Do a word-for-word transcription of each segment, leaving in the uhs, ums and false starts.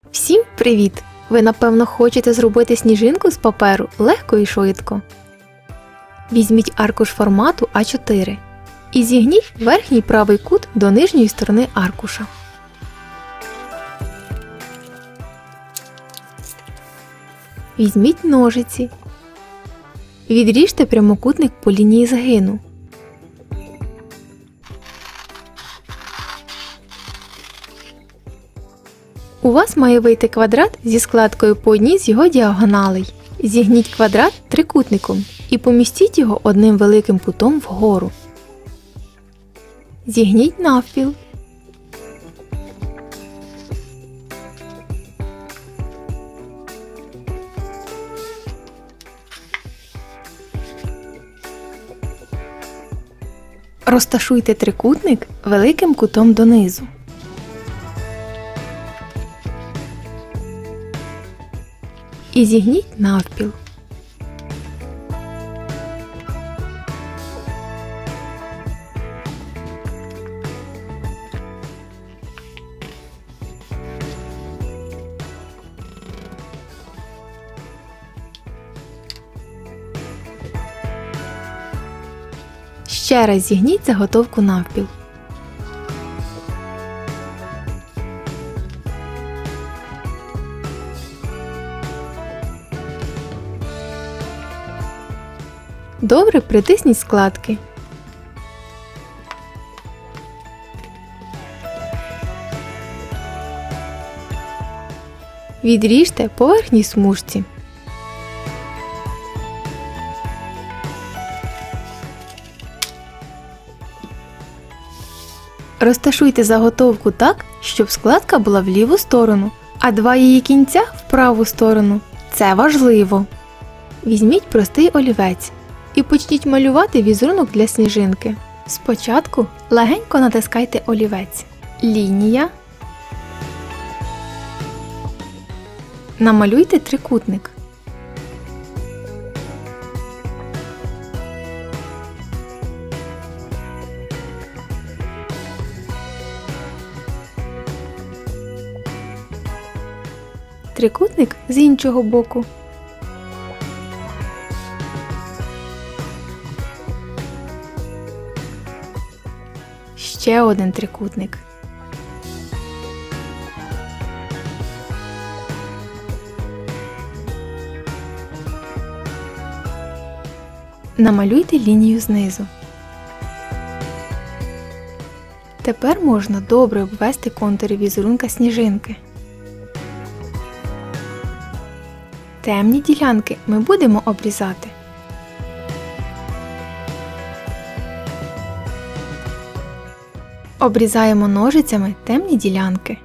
Всім привіт! Ви, напевно, хочете зробити сніжинку з паперу легко і швидко. Візьміть аркуш формату а чотири і зігніть верхній правий кут до нижньої сторони аркуша. Візьміть ножиці. Відріжте прямокутник по лінії згину. У вас має вийти квадрат зі складкою по одній з його діагоналей. Зігніть квадрат трикутником і помістіть його одним великим кутом вгору. Зігніть навпіл. Розташуйте трикутник великим кутом донизу. І зігніть навпіл. Ще раз зігніть заготовку навпіл. Добре притисніть складки. Відріжте по верхній смужці. Розташуйте заготовку так, щоб складка була в ліву сторону, а два її кінця в праву сторону. Це важливо. Візьміть простий олівець і почніть малювати візерунок для сніжинки. Спочатку легенько натискайте олівець. Лінія. Намалюйте трикутник. Трикутник з іншого боку. Ще один трикутник. Намалюйте лінію знизу. Тепер можна добре обвести контури візерунка сніжинки. Темні ділянки ми будемо обрізати. Обрізаємо ножицями темні ділянки.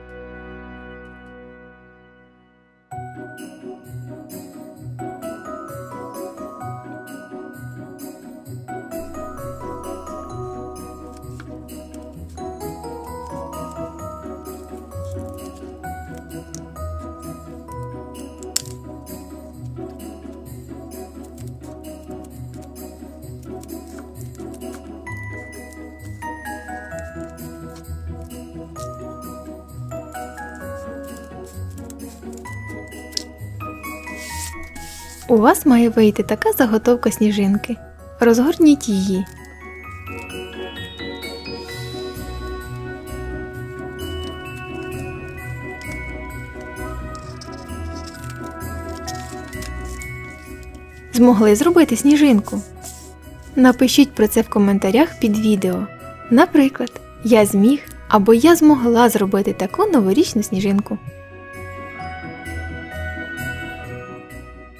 У вас має вийти така заготовка сніжинки. Розгорніть її. Змогли зробити сніжинку? Напишіть про це в коментарях під відео. Наприклад, я зміг або я змогла зробити таку новорічну сніжинку.